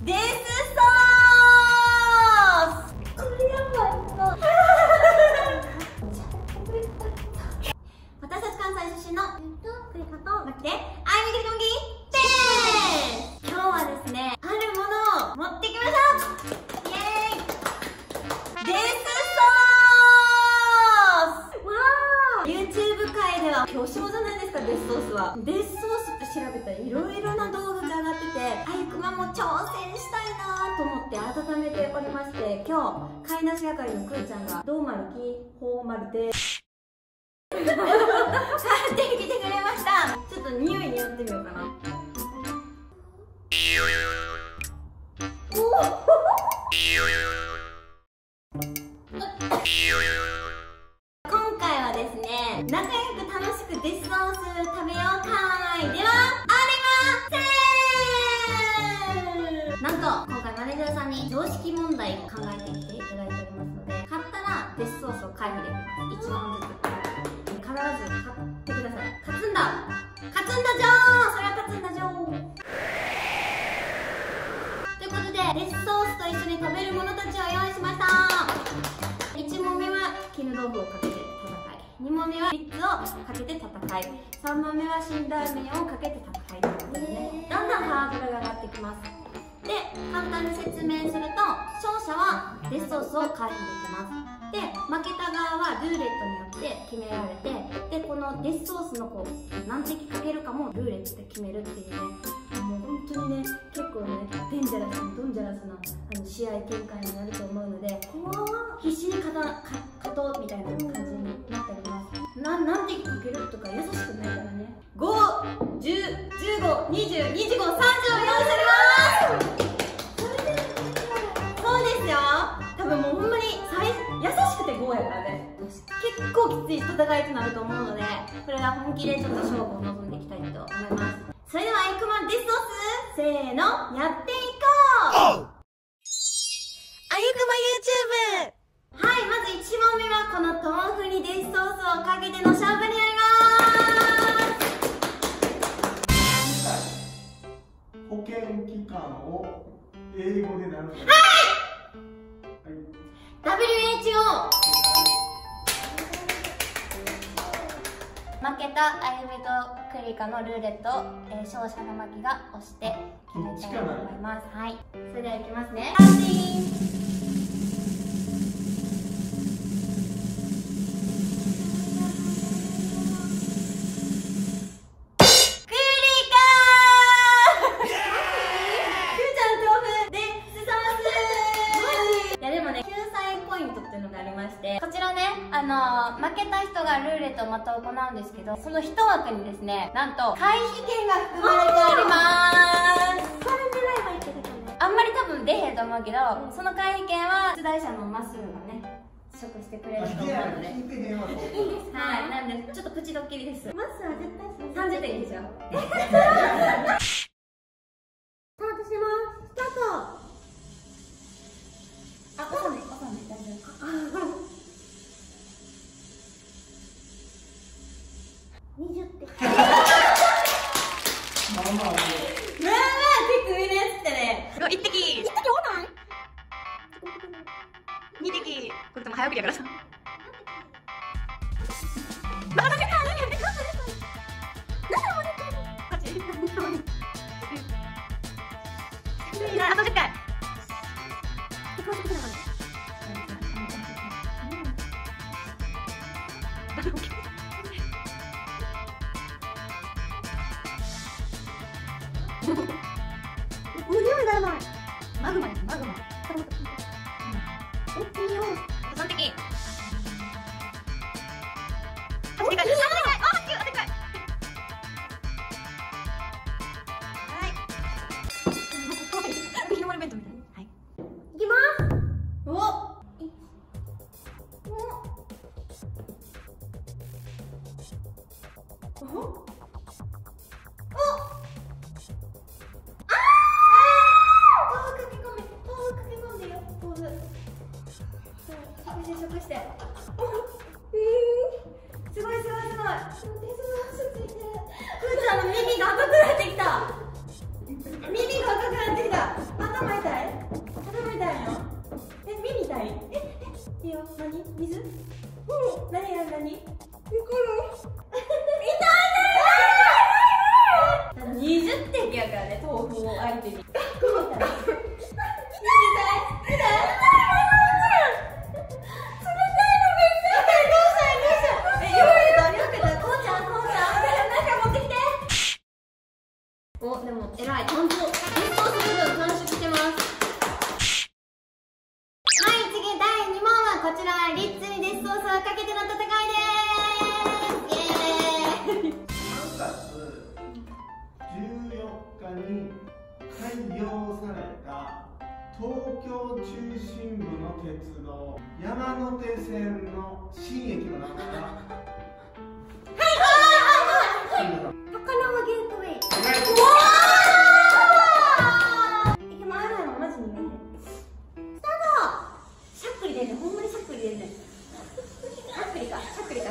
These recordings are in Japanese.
デスソース。これやばいの。私たち関西出身のクリカとマキで、あいみぐりどんぎです。今日はですね、あるものを持ってきました。イエーイ。デスソース。わー。YouTube 界では表彰じゃないですか、デスソースは。デスソースって調べたらいろいろな動画が上がってて、あゆくまも挑戦したいなと思って温めておりまして、今日買い出し係のくーちゃんがどうまるきほうまるで買ってきてくれました。ちょっと匂いにやってみようかな。今回はですね、仲良く楽しくデスソース食べようかーいではありません。なんと今回マネージャーさんに常識問題を考えてきていただいておりますので、買ったらデスソースを回避できます。1問ずつ必ず買ってください。勝つんだじょー。それは勝つんだじょー。ということでデスソースと一緒に食べるものたちを用意しました。1問目は絹豆腐をかけて戦い、2問目はリッツをかけて戦い、3問目は辛ラーメンをかけて戦いということでね、だんだんハードルが上がってきます。で、簡単に説明すると、勝者はデスソースを回避できます。で、負けた側はルーレットによって決められて、で、このデスソースのこう何滴かけるかもルーレットで決めるっていうね、もう本当にね、結構ね、デンジャラスにドンジャラスな試合展開になると思うので、必死に勝とうみたいな感じになっております。何滴かけるとか優しくないからね。5、10、15、20、25、30を用意しております。そうですよ。多分もうほんまに優しくて5やからね。結構きつい戦いとなると思うので、これは本気でちょっと勝負を臨んでいきたいと思います。それではあゆくまデスソース、せーの、やっていこう。あゆくま YouTube。はい、まず1問目はこの豆腐にデスソースをかけての勝負になります。 保険機関を英語で何て言うの？ WHO。負けたあゆみとクリカのルーレットを、勝者のマキが押して決めたいと思います。はい、それではいきますね。クリカーちゃん豆腐デスソース。いやでもね、救済ポイントっていうのがありまして、こちらね、負けた人がルーレットをまた行うんですけど、その一枠にですね、なんと回避券が含まれております。これ狙えばいいけどね、あんまり多分出へんと思うけど、その回避券は出題者のまっすぐがね取得してくれると思うので、はい、なんでちょっとプチドッキリです。まっすぐは絶対30点ですよ。スタートします。スタート。あ、押さない大丈夫。20点。まあまあ結構上のやつってね。1滴多ない？2滴。これでも早送りやからさ。まだ出た。何あと10回。マグマ。おっきいよ。あと3滴。8滴。あ、でかい。はい。日の丸弁当みたいな。はい。いきます。お。試食して。すごい。 ない。いいよ。何？水？何？20点やからね、豆腐を相手に。痛い。お、でも偉い、ちゃんと熱湯する分完食してます。はい、次第2問はこちら、リッツにデスソースをかけての戦いです。イエーイ。 3月14日に開業された東京中心部の鉄道山手線の新駅の名前は高輪ゲートウェイ。いけまあらいもマジにね。スタート。しゃっくりでんねん、ほんまにしゃっくりでんねん。しゃっくりか。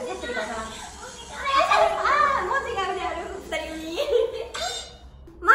ああ、文字が腕ある二人に。マー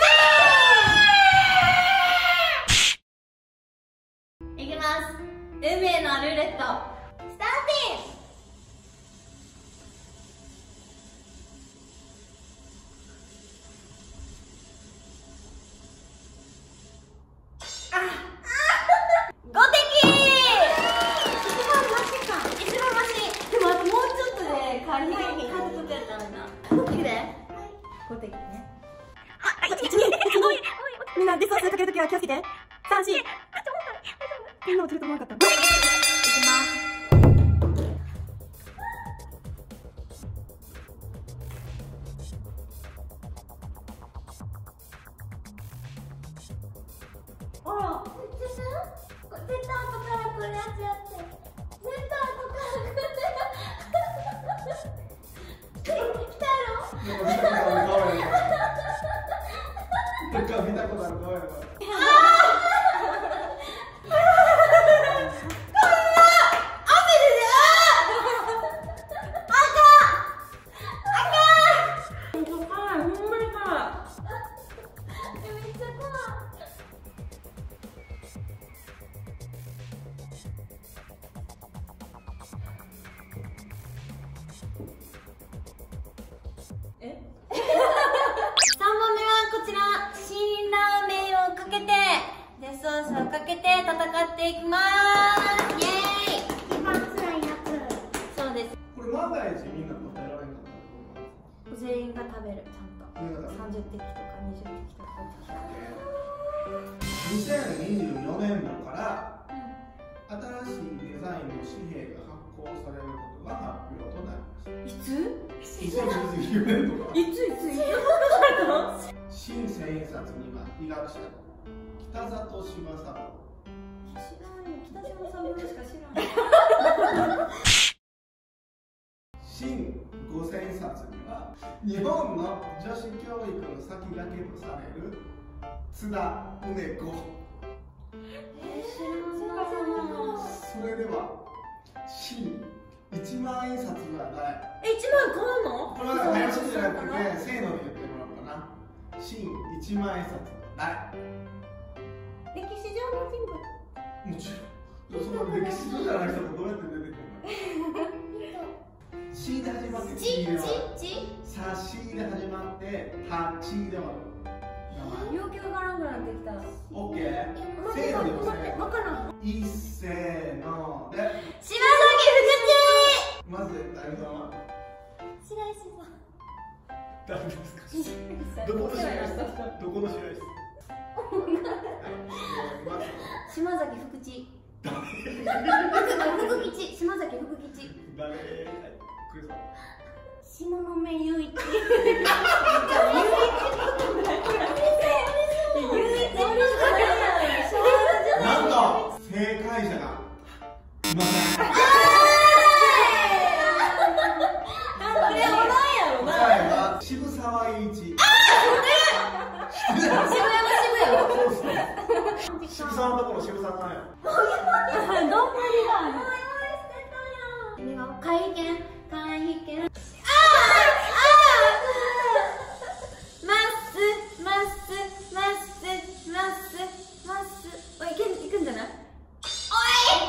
キュー。いきます。運命のルーレット。スターティン。みんなデスソースかけるときは気をつけて。3、4。こんな落ちると思わなかった。いきます。あら、絶対後から来るやつやって。絶対後から来る。来たやろ。 見たことある顔やから。 ソースをかけて戦っていきます。イエーイ。一番辛いやつ。そうです。 これ万が一みんな答えられんかったら全員が食べる。ちゃんと30滴とか20滴とか 2024年度から新しいデザインの紙幣が発行されることが発表となりました。 いつ 2024年度からいつ新千円札には医学者北里柴三郎、 知らんよ。北島三郎しか知らん。 新五千冊には日本の女子教育の先駆けとされる津田梅子。 知らん。 それでは新1万円札は誰 ？1万買うの？ これは早押しじゃなくてせーので言ってもらおうかな。新1万円札は誰？ 歴史上の人物。 もちろん。その歴史上じゃない人もどうやって出てくるの？C で始まってさあ C で始まってたちで終わる。 要求がらんくなってきた。 オッケー。せーので押せ。 わからん。 いっせーので。 島崎まず誰様？ 白石さん。 誰ですか？どこの白石？どこの白石？ 島崎福地。福吉。島崎福吉。 誰？クリス。 東雲雄一。 なんと正解者がいません。答えは渋沢栄一。渋沢のところ渋沢さんや。 会見。マス。おい、いくんじゃない？おい。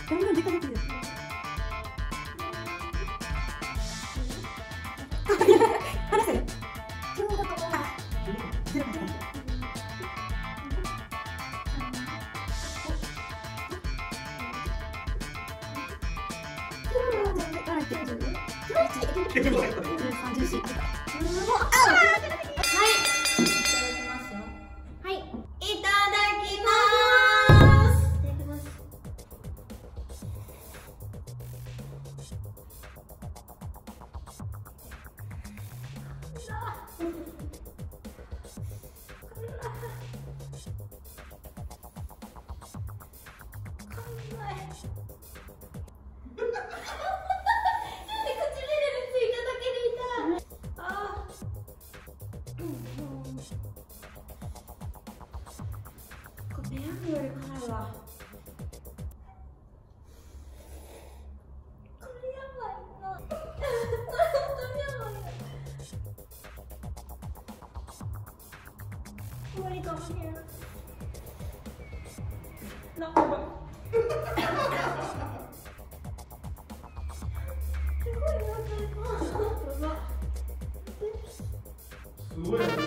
だんだんでかくなってる。離せる。ペヤングより辛いわ。これやばいな。本当にやばいな。無理かもしれない。なんかすごいな、 すごいやつ。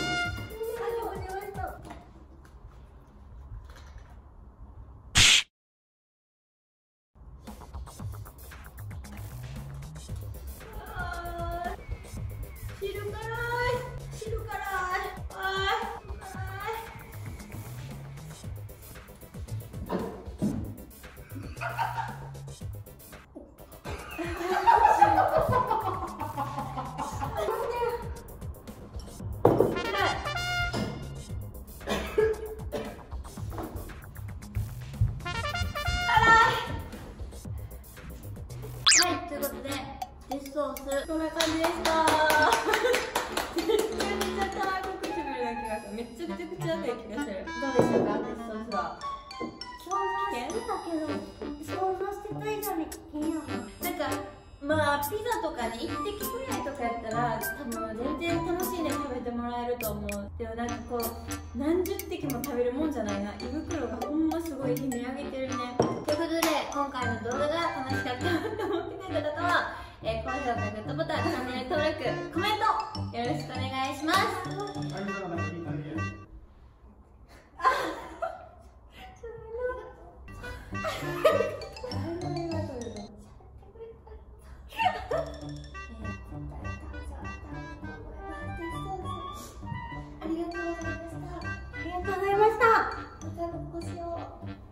汁辛い、汁辛い、あー、辛い。はい、ということでデスソースこんな感じでした。めちゃめちゃたらこくしぶりな気がする。めちゃくちゃ熱い気がする。どうでしたか、デスソースは。 想像してたけど、想像してた以上に危険やわ。 なんかまあピザとかに1滴ぐらいとかやったら多分全然楽しんで食べてもらえると思う。でもなんかこう何十滴も食べるもんじゃないな。胃袋がほんますごい悲鳴上げてるね。ということで今回の動画が楽しかったなと思ってくれた方は、高評価、グッドボタン、チャンネル登録、コメントよろしくお願いします。 ありがとうございました。 ありがとうございました。 またご視聴